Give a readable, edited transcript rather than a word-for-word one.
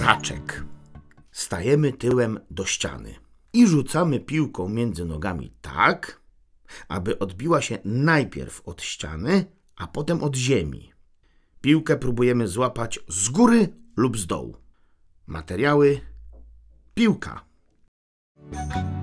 haczek. Stajemy tyłem do ściany i rzucamy piłką między nogami tak, aby odbiła się najpierw od ściany, a potem od ziemi. Piłkę próbujemy złapać z góry lub z dołu. Materiały: piłka.